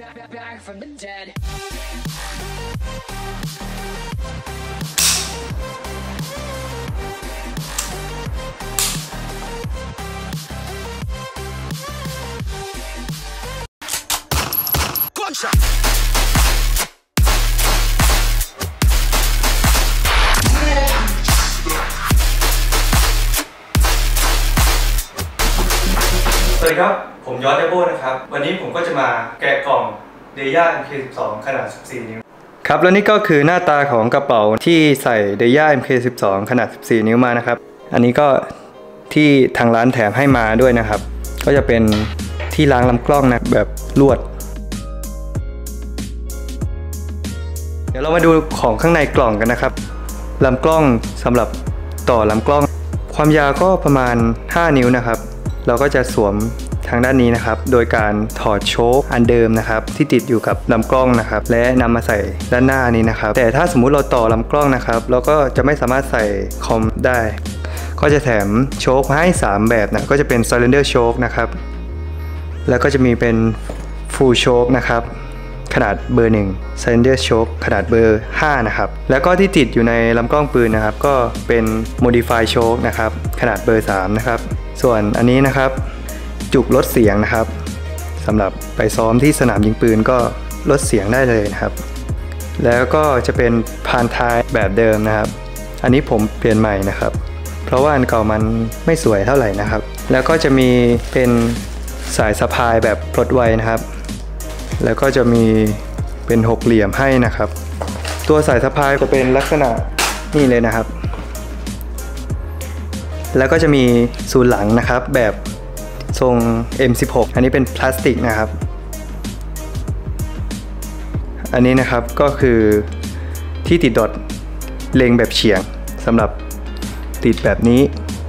back from the dead. Gunshot. สวัสดีครับผมยอดเดโบนะครับวันนี้ผมก็จะมาแกะกล่องเดย่า MK12 ขนาด 14 นิ้วครับและนี่ก็คือหน้าตาของกระเป๋าที่ใส่เดย่า MK12 ขนาด 14 นิ้วมานะครับอันนี้ก็ที่ทางร้านแถมให้มาด้วยนะครับก็จะเป็นที่ล้างลำกล้องนะแบบลวดเดี๋ยวเรามาดูของข้างในกล่องกันนะครับลำกล้องสำหรับต่อลำกล้องความยาวก็ประมาณ 5 นิ้วนะครับเราก็จะสวมทางด้านนี้นะครับโดยการถอดโชคอันเดิมนะครับที่ติดอยู่กับลำกล้องนะครับและนำมาใส่ด้านหน้านี้นะครับแต่ถ้าสมมุติเราต่อลำกล้องนะครับเราก็จะไม่สามารถใส่คอมได้ก็จะแถมโชคมาให้3แบบนะก็จะเป็น Cylinder Choke นะครับแล้วก็จะมีเป็น Full Choke นะครับขนาดเบอร์1 Cylinder Choke ขนาดเบอร์5นะครับแล้วก็ที่ติดอยู่ในลำกล้องปืนนะครับก็เป็น Modify Choke นะครับขนาดเบอร์3นะครับส่วนอันนี้นะครับจุกลดเสียงนะครับสำหรับไปซ้อมที่สนามยิงปืนก็ลดเสียงได้เลยนะครับแล้วก็จะเป็นพานท้ายแบบเดิมนะครับอันนี้ผมเปลี่ยนใหม่นะครับเพราะว่าอันเก่ามันไม่สวยเท่าไหร่นะครับแล้วก็จะมีเป็นสายสะพายแบบปลดไวนะครับแล้วก็จะมีเป็นหกเหลี่ยมให้นะครับตัวสายสะพายจะเป็นลักษณะนี่เลยนะครับแล้วก็จะมีศูนย์หลังนะครับแบบทรง M16 อันนี้เป็นพลาสติกนะครับอันนี้นะครับก็คือที่ติดดอทเล็งแบบเฉียงสำหรับติดแบบนี้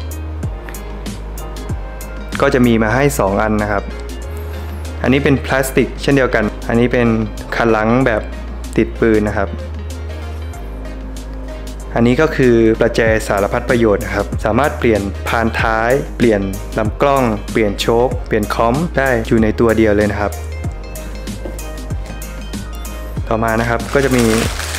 ก็จะมีมาให้2อันนะครับอันนี้เป็นพลาสติกเช่นเดียวกันอันนี้เป็นคันหลังแบบติดปืนนะครับอันนี้ก็คือประแจสารพัดประโยชน์นะครับสามารถเปลี่ยนพานท้ายเปลี่ยนลำกล้องเปลี่ยนโชคเปลี่ยนคอมได้อยู่ในตัวเดียวเลยนะครับต่อมานะครับก็จะมี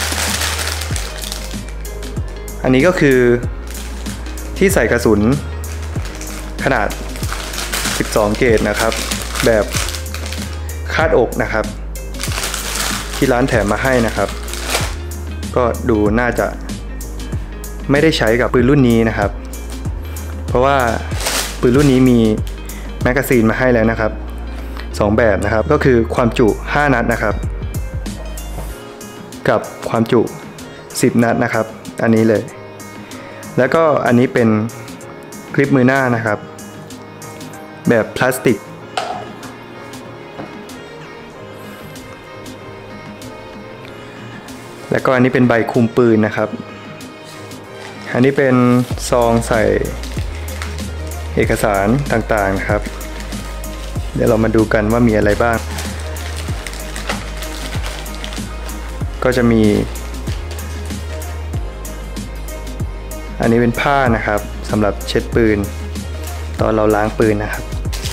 อันนี้ก็คือที่ใส่กระสุนขนาด12เกรดนะครับแบบคาดอกนะครับที่ร้านแถมมาให้นะครับก็ดูน่าจะไม่ได้ใช้กับปืนรุ่นนี้นะครับเพราะว่าปืนรุ่นนี้มีแมกกาซีนมาให้แล้วนะครับ2แบบนะครับก็คือความจุ5นัดนะครับกับความจุ10นัดนะครับอันนี้เลยแล้วก็อันนี้เป็นกริปมือหน้านะครับแบบพลาสติกแล้วก็อันนี้เป็นใบคุมปืนนะครับอันนี้เป็นซองใส่เอกสารต่างๆครับเดี๋ยวเรามาดูกันว่ามีอะไรบ้างก็จะมีอันนี้เป็นผ้านะครับสำหรับเช็ดปืนตอนเราล้างปืนนะครับ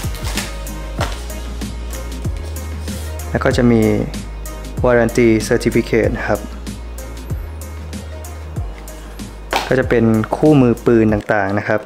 แล้วก็จะมี Warranty Certificate นะครับก็จะเป็นคู่มือปืนต่างๆนะครับ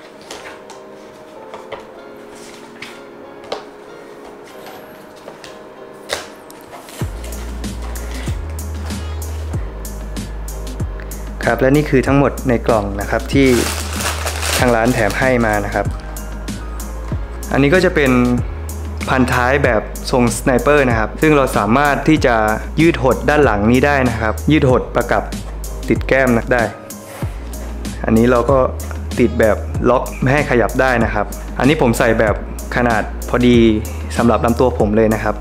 ครับและนี่คือทั้งหมดในกล่องนะครับที่ทางร้านแถมให้มานะครับอันนี้ก็จะเป็นพันท้ายแบบทรงสไนเปอร์นะครับซึ่งเราสามารถที่จะยืดหดด้านหลังนี้ได้นะครับยืดหดประกับติดแก้มนะได้อันนี้เราก็ติดแบบล็อกไม่ให้ขยับได้นะครับอันนี้ผมใส่แบบขนาดพอดีสำหรับลำตัวผมเลยนะครับ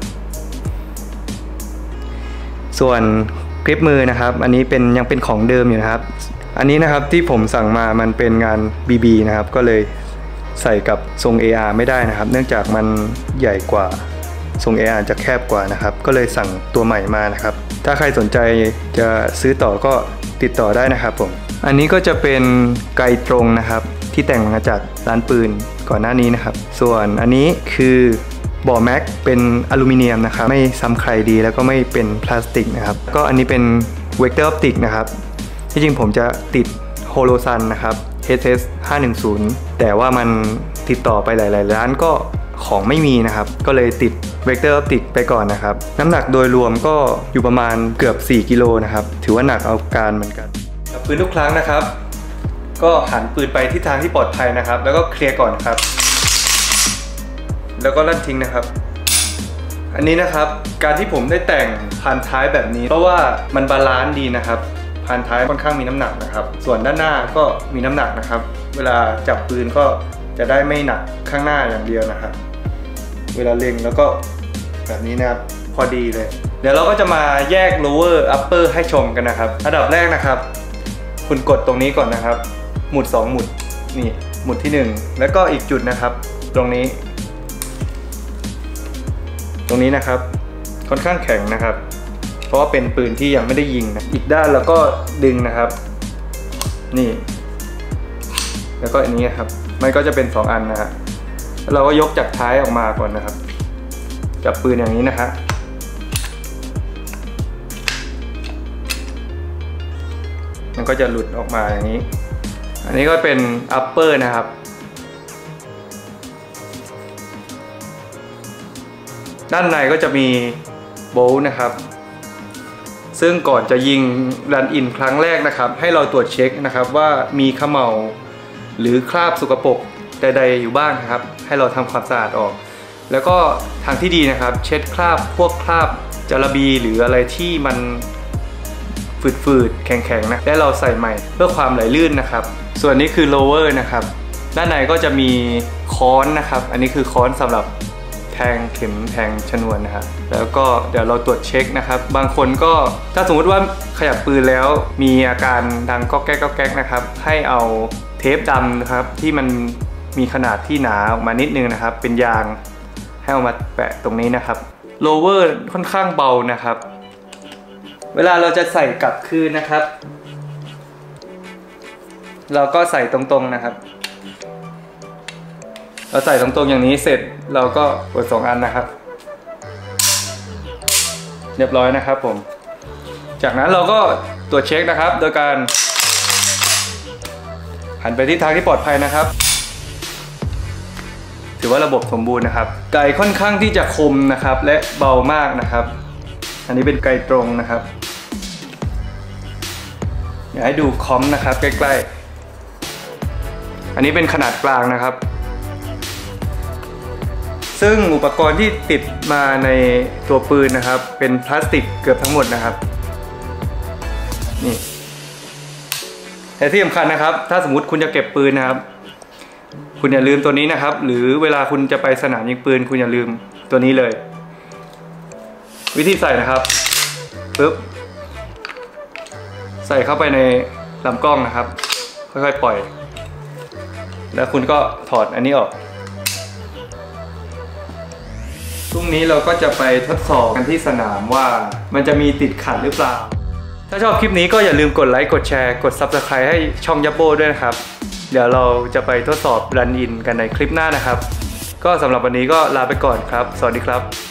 ส่วนกริปมือนะครับอันนี้ยังเป็นของเดิมอยู่นะครับอันนี้นะครับที่ผมสั่งมามันเป็นงาน BB นะครับก็เลยใส่กับทรง AR ไม่ได้นะครับเนื่องจากมันใหญ่กว่าทรง AR จะแคบกว่านะครับก็เลยสั่งตัวใหม่มานะครับถ้าใครสนใจจะซื้อต่อก็ติดต่อได้นะครับผมอันนี้ก็จะเป็นไกตรงนะครับที่แต่งมาจากร้านปืนก่อนหน้านี้นะครับส่วนอันนี้คือบ่อแม็กเป็นอลูมิเนียมนะครับไม่ซ้ำใครดีแล้วก็ไม่เป็นพลาสติกนะครับก็อันนี้เป็นเวกเตอร์ออปติกนะครับที่จริงผมจะติดโฮโลซันนะครับ HS 510แต่ว่ามันติดต่อไปหลายๆร้านก็ของไม่มีนะครับก็เลยติดเวกเตอร์ออปติกไปก่อนนะครับน้ำหนักโดยรวมก็อยู่ประมาณเกือบ4กิโลนะครับถือว่าหนักเอาการเหมือนกันปืนทุกครั้งนะครับก็หันปืนไปทิศทางที่ปลอดภัยนะครับแล้วก็เคลียร์ก่อนครับแล้วก็ลั่นทิ้งนะครับอันนี้นะครับการที่ผมได้แต่งพานท้ายแบบนี้เพราะว่ามันบาลานซ์ดีนะครับพานท้ายค่อนข้างมีน้ำหนักนะครับส่วนด้านหน้าก็มีน้ำหนักนะครับเวลาจับปืนก็จะได้ไม่หนักข้างหน้าอย่างเดียวนะครับเวลาเล็งแล้วก็แบบนี้นะครับพอดีเลยเดี๋ยวเราก็จะมาแยก lower upper ให้ชมกันนะครับอันดับแรกนะครับคุณกดตรงนี้ก่อนนะครับหมุด2หมุดนี่หมุดที่1แล้วก็อีกจุดนะครับตรงนี้นะครับค่อนข้างแข็งนะครับเพราะว่าเป็นปืนที่ยังไม่ได้ยิงนะอีกด้านเราก็ดึงนะครับนี่แล้วก็อันนี้ครับมันก็จะเป็น2อันนะฮะแล้วเราก็ยกจากท้ายออกมาก่อนนะครับจับปืนอย่างนี้นะฮะมันก็จะหลุดออกมาอย่างนี้อันนี้ก็เป็น upper นะครับด้านในก็จะมีโบล์นะครับซึ่งก่อนจะยิงรันอินครั้งแรกนะครับให้เราตรวจเช็คนะครับว่ามีเขม่าหรือคราบสกปรกใดๆอยู่บ้างครับให้เราทำความสะอาดออกแล้วก็ทางที่ดีนะครับเช็ดคราบพวกคราบจาระบีหรืออะไรที่มันฝืดๆแข็งๆนะและเราใส่ใหม่เพื่อความไหลลื่นนะครับส่วนนี้คือ lower นะครับด้านในก็จะมีค้อนนะครับอันนี้คือค้อนสำหรับแทงเข็มแทงชนวนนะครับแล้วก็เดี๋ยวเราตรวจเช็คนะครับบางคนก็ถ้าสมมติว่าขยับปืนแล้วมีอาการดังก๊อกแก๊กก๊อกแก๊กนะครับให้เอาเทปดำนะครับที่มันมีขนาดที่หนาออกมานิดนึงนะครับเป็นยางให้เอามาแปะตรงนี้นะครับ lower ค่อนข้างเบานะครับเวลาเราจะใส่กลับคืนนะครับเราก็ใส่ตรงๆนะครับเราใส่ตรงๆอย่างนี้เสร็จเราก็กด2อันนะครับเรียบร้อยนะครับผมจากนั้นเราก็ตรวจเช็คนะครับโดยการหันไปทิศทางที่ปลอดภัยนะครับถือว่าระบบสมบูรณ์นะครับไกค่อนข้างที่จะคมนะครับและเบามากนะครับอันนี้เป็นไกตรงนะครับอยากให้ดูคอมนะครับใกล้ๆอันนี้เป็นขนาดกลางนะครับซึ่งอุปกรณ์ที่ติดมาในตัวปืนนะครับเป็นพลาสติกเกือบทั้งหมดนะครับนี่แต่ที่สำคัญนะครับถ้าสมมุติคุณจะเก็บปืนนะครับคุณอย่าลืมตัวนี้นะครับหรือเวลาคุณจะไปสนามยิงปืนคุณอย่าลืมตัวนี้เลยวิธีใส่นะครับปึ๊บใส่เข้าไปในลำกล้องนะครับค่อยๆปล่อยแล้วคุณก็ถอดอันนี้ออกพรุ่งนี้เราก็จะไปทดสอบกันที่สนามว่ามันจะมีติดขัดหรือเปล่าถ้าชอบคลิปนี้ก็อย่าลืมกดไลค์กดแชร์กด Subscribe ให้ช่องยับโบ้ด้วยนะครับเดี๋ยวเราจะไปทดสอบรันอินกันในคลิปหน้านะครับก็สำหรับวันนี้ก็ลาไปก่อนครับสวัสดีครับ